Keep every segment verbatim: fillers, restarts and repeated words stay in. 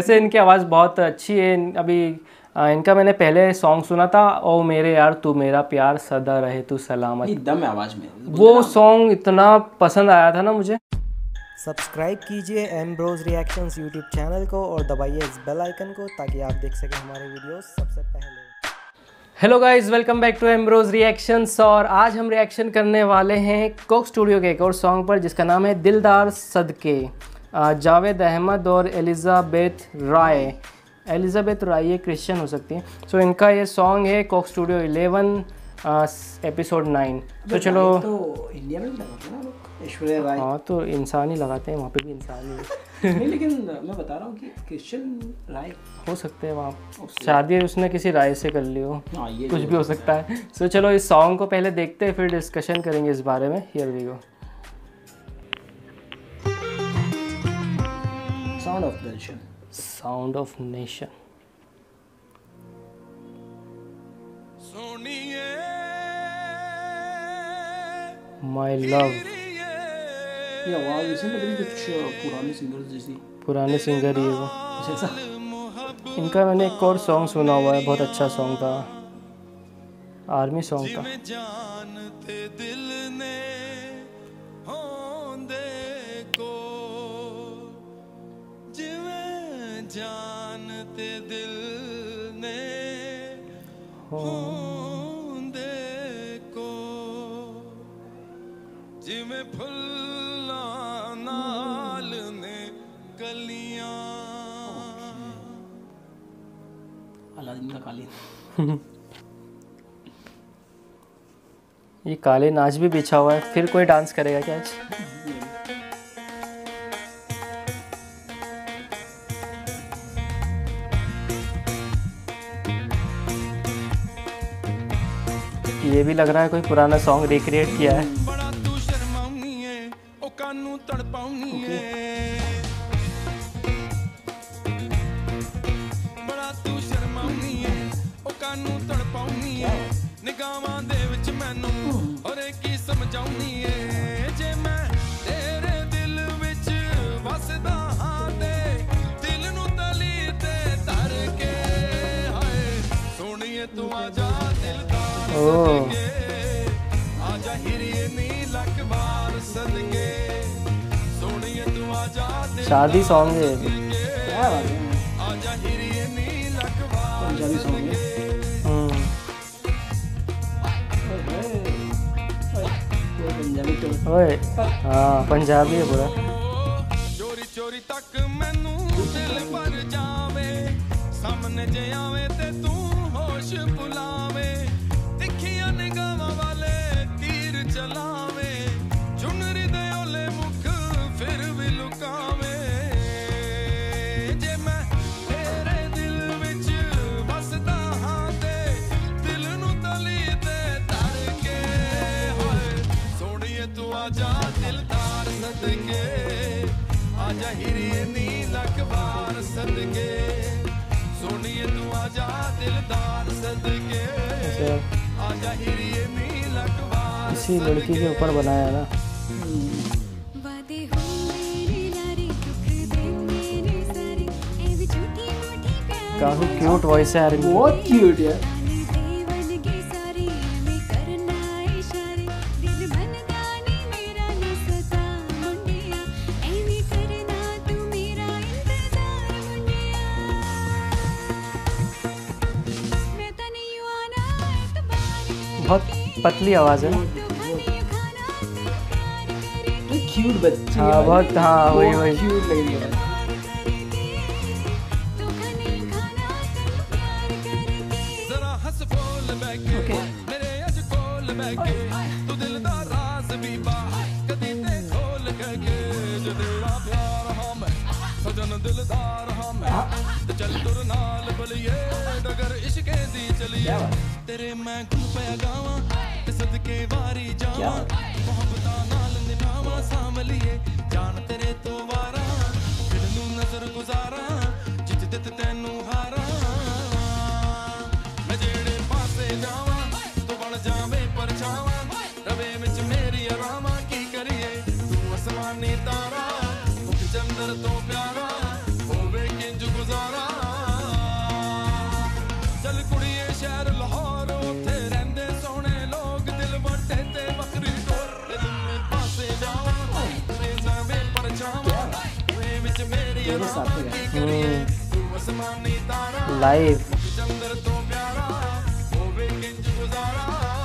वैसे इनकी आवाज़ बहुत अच्छी है। अभी आ, इनका मैंने पहले सॉन्ग सुना था, ओ मेरे यार तू मेरा प्यार सदा रहे तू सलामत, दम आवाज़ में वो सॉन्ग इतना पसंद आया था ना मुझे। सब्सक्राइब कीजिए एम्ब्रोज रिएक्शंस यूट्यूब चैनल को और दबाइए इस बेल आइकन को ताकि आप देख सकें हमारे वीडियोस सबसे पहले। Hello guys, welcome back to Ambrose reactions. और आज हम रिएक्शन करने वाले हैं कोक स्टूडियो के एक और सॉन्ग पर जिसका नाम है दिलदार सदके। जावेद अहमद और एलिज़ाबेथ राय, एलिज़ाबेथ राय ये क्रिश्चियन हो सकती हैं। सो so, इनका ये सॉन्ग है Coke studio eleven episode nine. तो चलो, तो इंडिया में भी लगाते हैं ना लोग ऐश्वर्या राय। हाँ तो इंसान ही लगाते हैं, वहाँ पे भी इंसान ही है। नहीं, लेकिन मैं बता रहा हूँ कि क्रिश्चियन राय हो सकते हैं, वहाँ शादी उसने किसी राय से कर ली हो, हाँ, ये कुछ भी हो सकता है। सो so, चलो इस सॉन्ग को पहले देखते हैं, फिर डिस्कशन करेंगे इस बारे में। Here we go. Sound of nation, sound of nation. My love, ये आवाज़ ऐसे लग रही कुछ पुराने सिंगर्स जैसी। पुराने सिंगर ही है वो। जैसा इनका मैंने एक और सॉन्ग सुना हुआ है, बहुत अच्छा सॉन्ग था, आर्मी सॉन्ग था। जानते दिल ने होंदे को जिमें फुल्ला नाल ने कलियां। अलादीन का कालीन। ये काले नाच भी बिछा हुआ है, फिर कोई डांस करेगा क्या आज? ये भी लग रहा है कोई पुराना सॉन्ग रिक्रिएट किया है। बड़ा तू शर्माउनी है ओ कानू तड़पाउनी है, बड़ा तू शर्माउनी है ओ कानू तड़पाउनी है, निगाहां दे विच मैनू और की समझाउनी है। जे मैं तेरे दिल विच वसदा हां ते दिल नू तली ते धर के, हाय सोहणीए तू आजा दिलदार सदके, आजा हिरिए नील अखबार सदके, सोहणीए तू आजा दिलदार शादी सॉन्ग है। क्या बात है, आजा हिरिए नील अखबार पंजाबी सॉन्ग है। पंजाबी तो ओए हाँ, पंजाबी है पूरा। चोरी चोरी तक मैनू दिल भर जावे, सामने जे आवे ते तू होश भुलावे, तिखियां निगाहां वाले तीर चलावे, चुनरी दे ओले मुख फिर भी लुकावे। जे मैं तेरे दिल विच वसदा हां ते दिल नू तली ते धर के, हाय सोहणीए तू आजा दिलदार सदके, आजा हिरिए नील अखबार सदके, सोहणीए तू आजा दिलदार सदके, आजा हिरिए नील अखबार। इसी लड़की के ऊपर बनाया है ना। काफी क्यूट वॉइस है यार इनकी। बहुत क्यूट है। बहुत पतली आवाज़ है। क्यूट बच्ची। हाँ बहुत, हाँ वही वही क्यूट लग रही है। जरा हंस बोल बैके मेरे अज कोल बैके, तू दिल दा राज भी बा कदी ते खोल के, जो तेरा प्यार हां मैं सजन दिलदार हां मैं, ते चल तुर नाल बलिए डगर इश्के दी चलिए, तेरे मैं गुण पया गावां ते सदके वारी जावां, मोहब्बतां नाल निभावां सांभलिए जान तेरे तो वारा, दिल नू नजर गुजारा जित दित तैनू हारा, मैं जेड़े पासे जावां तू बन जावे परछावां, रवे विच मेरी आरामां की करिए तू आसमानी तारा, मुख चंदर तो प्यारा होवे किंज गुजारा। ये सार्थक है। लाइव चंद्र तो प्यारा होवे किंज गुजारा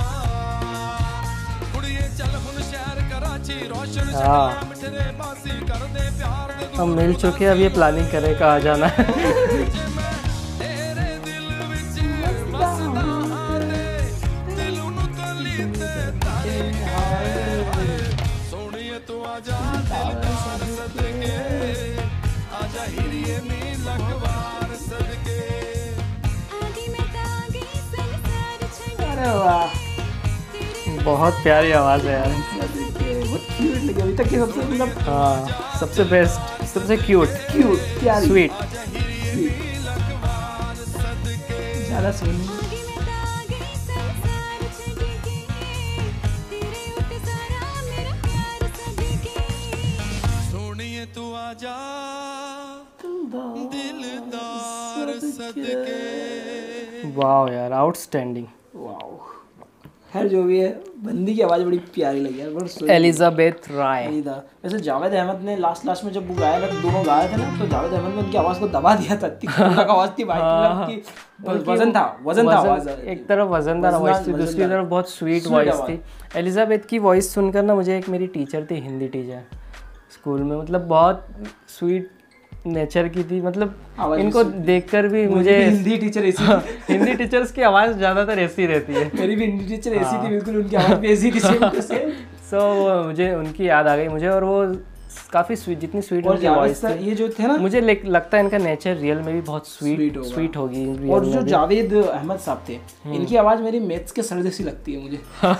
कुड़िए चल हुन शहर कराची रोशन हाँ। शहर मिठरे बासी कर दे प्यार दे हम मिल चुके हैं, अब ये प्लानिंग करे कहाँ जाना है। तेरे दिल विच बसदा हारे दिल नू तली ते तारे हाय सोहणीए तू आजा दिलदार सदके आजा हिरिए नी लखवार सदके अरे वाह, बहुत प्यारी आवाज़ है यार। बहुत क्यूट लगी अभी तक की सबसे मतलब हाँ, सबसे बेस्ट, सबसे क्यूट, क्यूट प्यारी स्वीट। ज़्यादा सुनी। सोहणीए तू आजा दिलदार सदके वाह यार, आउटस्टैंडिंग। वाओ, खैर जो भी है, बंदी की आवाज़ बड़ी प्यारी लगी यार, बहुत सुनी। एलिजाबेथ राय। नहीं था वैसे जावेद अहमद ने लास्ट लास्ट में जब वो गाया था, दोनों गाए थे ना, तो जावेद अहमद ने उनकी आवाज़ को दबा दिया था। इतनी खतरनाक आवाज़ थी भाई, मतलब कि वजन था, वजन था आवाज़। एक तरफ वजनदार वॉइस थी, दूसरी तरफ बहुत स्वीट वॉइस थी। एलिजाबेथ की वॉइस सुनकर ना, मुझे एक मेरी टीचर थी, हिंदी टीचर स्कूल में, मतलब बहुत स्वीट नेचर की थी। मतलब इनको देखकर भी मुझे हिंदी टीचर ऐसी थी। हिंदी टीचर्स की आवाज़ ज़्यादातर ऐसी रहती है। मेरी भी हिंदी टीचर ऐसी थी, बिल्कुल उनकी आवाज़ भी ऐसी थी, सेम टू सेम। सो मुझे उनकी याद आ गई मुझे, और वो काफ़ी स्वीट, जितनी स्वीट और उनकी वॉइस जावेद थी, ये जो थे ना, मुझे ले- लगता है इनका नेचर रियल में भी बहुत Sweet स्वीट होगा। स्वीट होगी। real और में जो भी। जावेद अहमद साहब थे, इनकी आवाज़ मेरी मैथ्स के सर जैसी लगती है मुझे।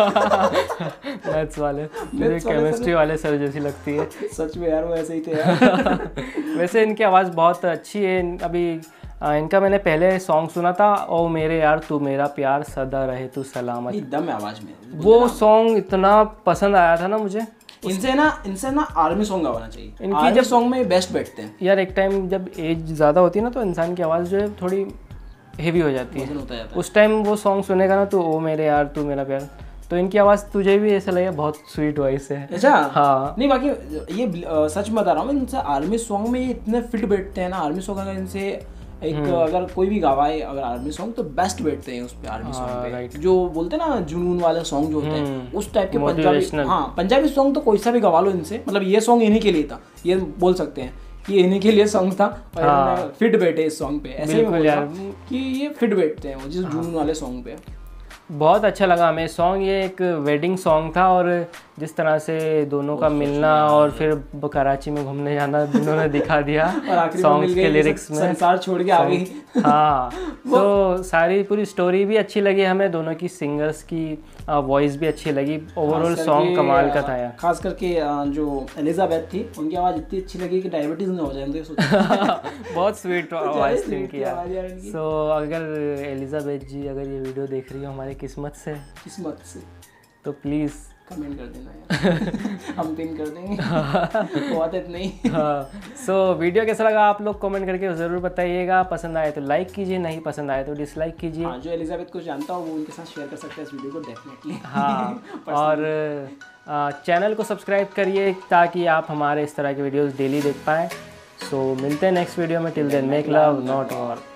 मैथ्स वाले, मुझे वाले केमिस्ट्री वाले सर जैसी लगती है। सच में यार, वो ऐसे ही थे यार। वैसे इनकी आवाज़ बहुत अच्छी है। अभी आ, इनका मैंने पहले सॉन्ग सुना था, ओ मेरे यार तू मेरा प्यार सदा रहे तू सलामत। नहीं, दम है आवाज़ में। वो सॉन्ग इतना पसंद आया था ना मुझे। इनसे ना इनसे ना आर्मी सॉन्ग गवाना चाहिए। इनकी आर्मी जब सॉन्ग में बेस्ट बैठते हैं। यार एक टाइम जब एज ज़्यादा होती है ना, तो इंसान की आवाज़ जो है थोड़ी हेवी हो जाती वजन है। होता जाता है। उस टाइम वो सॉन्ग सुनेगा ना, तो ओ मेरे यार तू मेरा प्यार, तो इनकी आवाज़ तुझे भी ऐसा लगे बहुत स्वीट वॉइस है। अच्छा, हाँ। नहीं बाकी ये अ, सच में बता रहा हूँ, इनसे आर्मी सॉन्ग में ये इतने फिट बैठते हैं ना। आर्मी सॉन्ग अगर इनसे एक अगर कोई भी गवाए अगर आर्मी सॉन्ग, तो बेस्ट बैठते हैं उस पे आर्मी सॉन्ग पे। right. जो बोलते हैं ना जुनून वाले सॉन्ग जो होते हैं, उस टाइप के पंजाबी, Motivational. हाँ पंजाबी सॉन्ग तो कोई सा भी गवा लो इनसे। मतलब ये सॉन्ग इन्हीं के लिए था, ये बोल सकते हैं कि इन्हीं के लिए सॉन्ग था, और हाँ। इन्होंने फिट बैठे इस सॉन्ग पे। ऐसे ही बिल्कुल बोल रहा यार। हूँ कि ये फिट बैठते हैं वो जिस जुनून वाले सॉन्ग पे। बहुत अच्छा लगा हमें सॉन्ग। ये एक वेडिंग सॉन्ग था, और जिस तरह से दोनों का मिलना और फिर ब- कराची में घूमने जाना इन्होंने दिखा दिया और आखिरी में मिल सॉन्ग्स गई, के ये लिरिक्स सब में। संसार छोड़ के आ गई। हाँ, तो सारी पूरी स्टोरी भी अच्छी लगी हमें, दोनों की सिंगर्स की वॉइस भी अच्छी लगी। ओवरऑल खास सॉन्ग करके, कमाल का था यार। खास करके अ, जो एलिजाबेथ थी, उनकी आवाज़ इतनी अच्छी लगी कि डायबिटीज ना हो जाए। तो ये सोचो। बहुत स्वीट आवाज़ थी इनकी यार। आवाज़ यार इनकी। सो अगर एलिजाबेथ जी अगर ये वीडियो देख रही हो हमारी किस्मत से, किस्मत से तो प्लीज़ कमेंट कर देना यार। हम पिन कर देंगे। बहुत इतना ही। हाँ, सो वीडियो कैसा लगा आप लोग कमेंट करके ज़रूर बताइएगा। पसंद आए तो लाइक कीजिए, नहीं पसंद आए तो डिसलाइक कीजिए। हाँ, जो एलिजाबेथ को जानता हो वो उनके साथ शेयर कर सकता है इस वीडियो को डेफिनेटली। हाँ, और आ, चैनल को सब्सक्राइब करिए ताकि आप हमारे इस तरह के वीडियोस डेली देख पाएँ। सो मिलते हैं नेक्स्ट वीडियो में। Till then make love not war.